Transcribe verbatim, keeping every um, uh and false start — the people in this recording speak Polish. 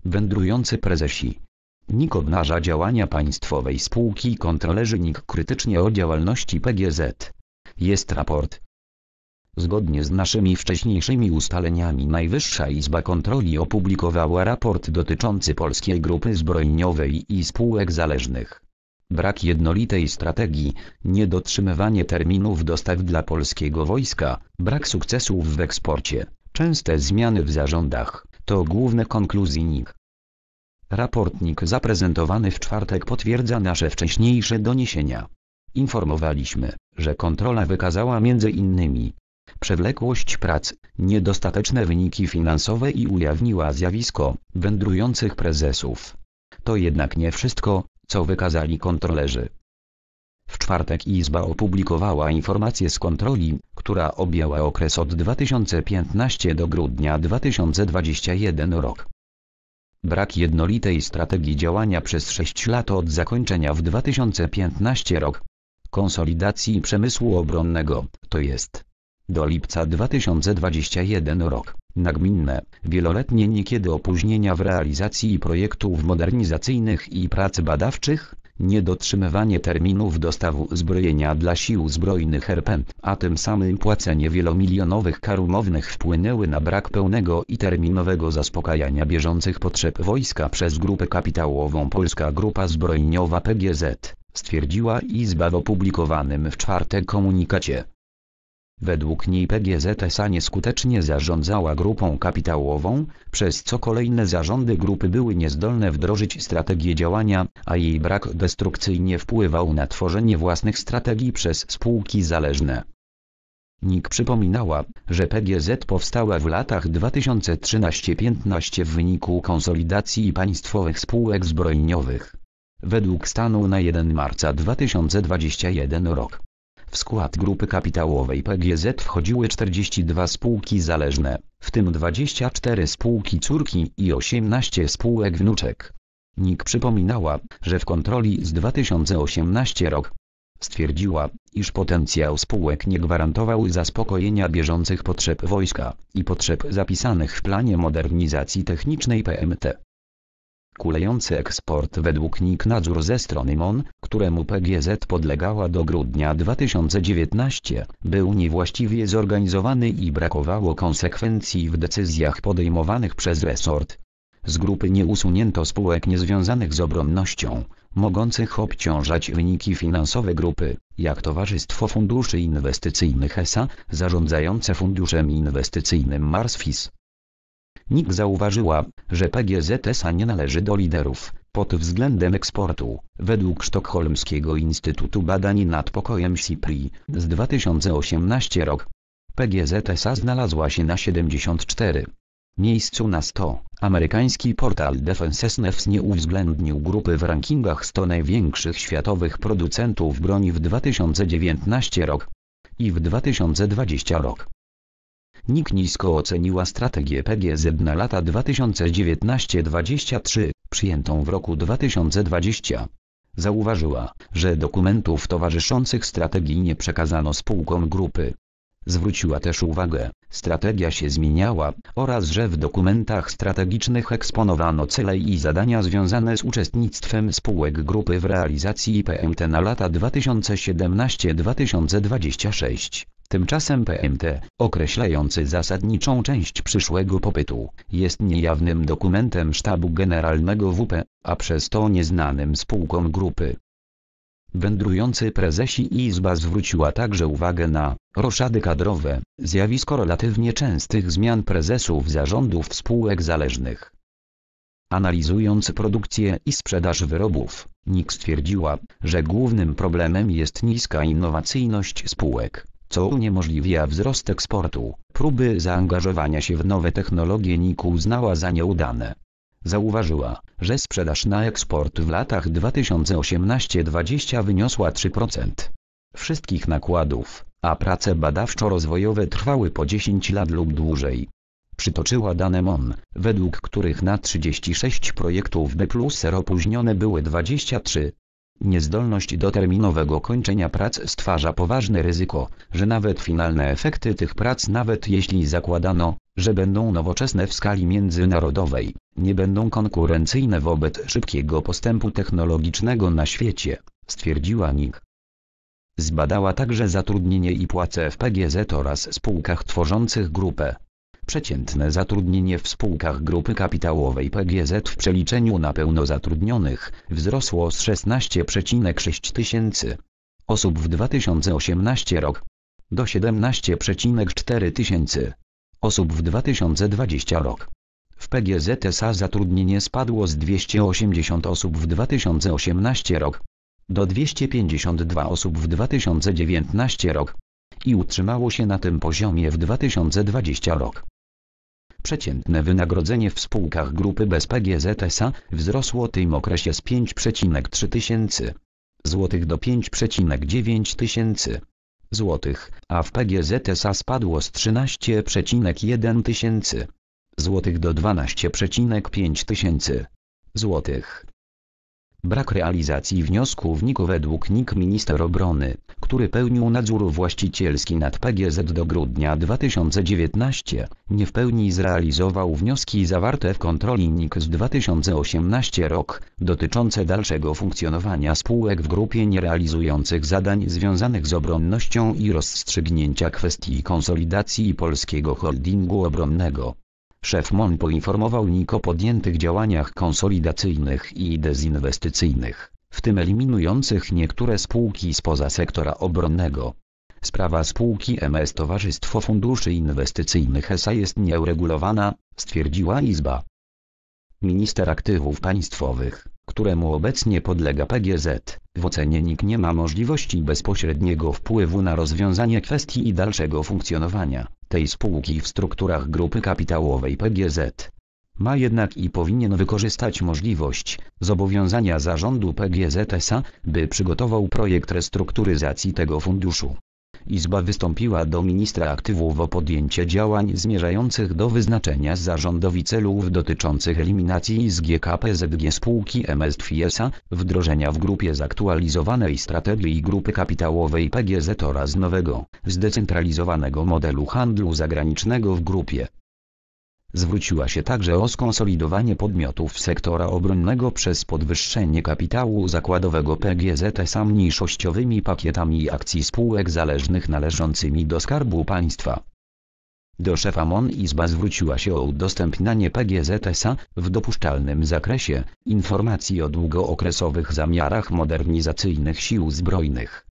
Wędrujący prezesi. N I K obnaża działania państwowej spółki. Kontrolerzy N I K krytycznie o działalności P G Z. Jest raport. Zgodnie z naszymi wcześniejszymi ustaleniami Najwyższa Izba Kontroli opublikowała raport dotyczący Polskiej Grupy Zbrojeniowej i spółek zależnych. Brak jednolitej strategii, niedotrzymywanie terminów dostaw dla polskiego wojska, brak sukcesów w eksporcie, częste zmiany w zarządach, to główne konkluzje N I K. Raport N I K zaprezentowany w czwartek potwierdza nasze wcześniejsze doniesienia. Informowaliśmy, że kontrola wykazała między innymi przewlekłość prac, niedostateczne wyniki finansowe i ujawniła zjawisko wędrujących prezesów. To jednak nie wszystko, co wykazali kontrolerzy. W czwartek Izba opublikowała informację z kontroli, która objęła okres od dwa tysiące piętnastego do grudnia dwa tysiące dwudziestego pierwszego rok. Brak jednolitej strategii działania przez sześć lat od zakończenia w dwa tysiące piętnastego rok konsolidacji przemysłu obronnego, to jest do lipca dwa tysiące dwudziestego pierwszego rok, nagminne, wieloletnie niekiedy opóźnienia w realizacji projektów modernizacyjnych i prac badawczych, niedotrzymywanie terminów dostaw uzbrojenia dla sił zbrojnych R P, a tym samym płacenie wielomilionowych kar umownych wpłynęły na brak pełnego i terminowego zaspokajania bieżących potrzeb wojska przez grupę kapitałową Polska Grupa Zbrojeniowa P G Z, stwierdziła Izba w opublikowanym w czwartek komunikacie. Według niej P G Z S A nieskutecznie zarządzała grupą kapitałową, przez co kolejne zarządy grupy były niezdolne wdrożyć strategię działania, a jej brak destrukcyjnie wpływał na tworzenie własnych strategii przez spółki zależne. N I K przypominała, że P G Z powstała w latach dwa tysiące trzynastego do piętnastego w wyniku konsolidacji państwowych spółek zbrojeniowych. Według stanu na pierwszego marca dwa tysiące dwudziestego pierwszego rok w skład grupy kapitałowej P G Z wchodziły czterdzieści dwie spółki zależne, w tym dwadzieścia cztery spółki córki i osiemnaście spółek wnuczek. N I K przypominała, że w kontroli z dwa tysiące osiemnastego rok stwierdziła, iż potencjał spółek nie gwarantował zaspokojenia bieżących potrzeb wojska i potrzeb zapisanych w planie modernizacji technicznej P M T. Kulejący eksport. Według N I K nadzór ze strony M O N, któremu P G Z podlegała do grudnia dwa tysiące dziewiętnastego, był niewłaściwie zorganizowany i brakowało konsekwencji w decyzjach podejmowanych przez resort. Z grupy nie usunięto spółek niezwiązanych z obronnością, mogących obciążać wyniki finansowe grupy, jak Towarzystwo Funduszy Inwestycyjnych S A, zarządzające Funduszem Inwestycyjnym Marsfis. N I K zauważyła, że P G Z S A nie należy do liderów pod względem eksportu. Według Sztokholmskiego Instytutu Badań nad Pokojem S I P R I z dwa tysiące osiemnastego rok P G Z S A znalazła się na siedemdziesiątym czwartym miejscu na sto. Amerykański portal Defense News nie uwzględnił grupy w rankingach stu największych światowych producentów broni w dwa tysiące dziewiętnastego rok i w dwa tysiące dwudziestym rok. N I K nisko oceniła strategię P G Z na lata dwa tysiące dziewiętnasty do dwudziestego trzeciego, przyjętą w roku dwa tysiące dwudziestym. Zauważyła, że dokumentów towarzyszących strategii nie przekazano spółkom grupy. Zwróciła też uwagę, strategia się zmieniała oraz że w dokumentach strategicznych eksponowano cele i zadania związane z uczestnictwem spółek grupy w realizacji P M T na lata dwa tysiące siedemnasty do dwa tysiące dwudziestego szóstego. Tymczasem P M T, określający zasadniczą część przyszłego popytu, jest niejawnym dokumentem sztabu generalnego W P, a przez to nieznanym spółkom grupy. Wędrujący prezesi. Izba zwróciła także uwagę na roszady kadrowe, zjawisko relatywnie częstych zmian prezesów zarządów spółek zależnych. Analizując produkcję i sprzedaż wyrobów, N I K stwierdziła, że głównym problemem jest niska innowacyjność spółek, co uniemożliwia wzrost eksportu. Próby zaangażowania się w nowe technologie N I K uznała za nieudane. Zauważyła, że sprzedaż na eksport w latach dwa tysiące osiemnastego do dwudziestego wyniosła trzy procent wszystkich nakładów, a prace badawczo-rozwojowe trwały po dziesięć lat lub dłużej. Przytoczyła dane M O N, według których na trzydzieści sześć projektów B plus R opóźnione były dwadzieścia trzy. Niezdolność do terminowego kończenia prac stwarza poważne ryzyko, że nawet finalne efekty tych prac, nawet jeśli zakładano, że będą nowoczesne w skali międzynarodowej, nie będą konkurencyjne wobec szybkiego postępu technologicznego na świecie, stwierdziła N I K. Zbadała także zatrudnienie i płace w P G Z oraz spółkach tworzących grupę. Przeciętne zatrudnienie w spółkach grupy kapitałowej P G Z w przeliczeniu na pełnozatrudnionych wzrosło z szesnaście przecinek sześć tysięcy osób w dwa tysiące osiemnastym rok do siedemnaście przecinek cztery tysięcy osób w dwa tysiące dwudziestym rok. W P G Z S A zatrudnienie spadło z dwieście osiemdziesiąt osób w dwa tysiące osiemnastym rok do dwieście pięćdziesiąt dwa osób w dwa tysiące dziewiętnastym rok i utrzymało się na tym poziomie w dwa tysiące dwudziestym rok. Przeciętne wynagrodzenie w spółkach grupy bez P G Z S A wzrosło w tym okresie z pięć przecinek trzy tysięcy złotych do pięć przecinek dziewięć tysięcy złotych, a w P G Z S A spadło z trzynaście przecinek jeden tysięcy złotych do dwanaście przecinek pięć tysięcy złotych. Brak realizacji wniosku w N I K według N I K minister obrony, który pełnił nadzór właścicielski nad P G Z do grudnia dwa tysiące dziewiętnastego, nie w pełni zrealizował wnioski zawarte w kontroli N I K z dwa tysiące osiemnastego rok, dotyczące dalszego funkcjonowania spółek w grupie nierealizujących zadań związanych z obronnością i rozstrzygnięcia kwestii konsolidacji polskiego holdingu obronnego. Szef M O N poinformował N I K o podjętych działaniach konsolidacyjnych i dezinwestycyjnych, w tym eliminujących niektóre spółki spoza sektora obronnego. Sprawa spółki M S Towarzystwo Funduszy Inwestycyjnych S A jest nieuregulowana, stwierdziła Izba. Minister Aktywów Państwowych, któremu obecnie podlega P G Z, w ocenie N I K nie ma możliwości bezpośredniego wpływu na rozwiązanie kwestii i dalszego funkcjonowania tej spółki w strukturach grupy kapitałowej P G Z. Ma jednak i powinien wykorzystać możliwość zobowiązania zarządu P G Z S A, by przygotował projekt restrukturyzacji tego funduszu. Izba wystąpiła do ministra aktywów o podjęcie działań zmierzających do wyznaczenia zarządowi celów dotyczących eliminacji z G K P Z G spółki M S T F I S A, wdrożenia w grupie zaktualizowanej strategii grupy kapitałowej P G Z oraz nowego, zdecentralizowanego modelu handlu zagranicznego w grupie. Zwróciła się także o skonsolidowanie podmiotów sektora obronnego przez podwyższenie kapitału zakładowego P G Z S A mniejszościowymi pakietami akcji spółek zależnych należącymi do Skarbu Państwa. Do szefa M O N Izba zwróciła się o udostępnianie P G Z S A, w dopuszczalnym zakresie, informacji o długookresowych zamiarach modernizacyjnych Sił Zbrojnych.